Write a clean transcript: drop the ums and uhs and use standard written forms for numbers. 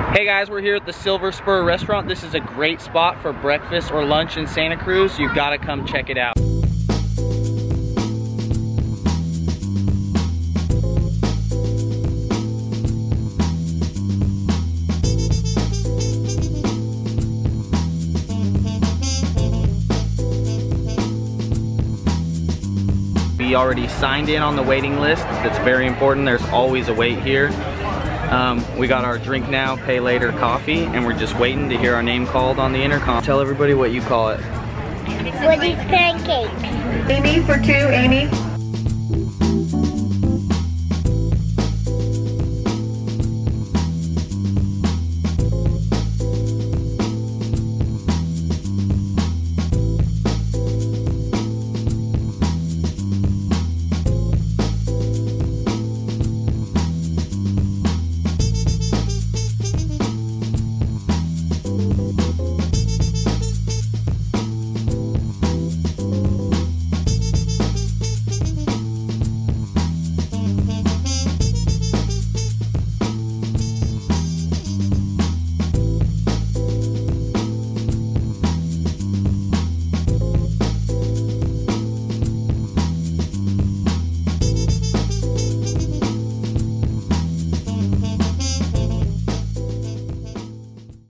Hey guys, we're here at the Silver Spur restaurant. This is a great spot for breakfast or lunch in Santa Cruz. You've got to come check it out. We already signed in on the waiting list. That's very important. There's always a wait here. We got our drink now, pay later coffee, and we're just waiting to hear our name called on the intercom. Tell everybody what you call it. Woody's pancakes. Amy for 2, Amy.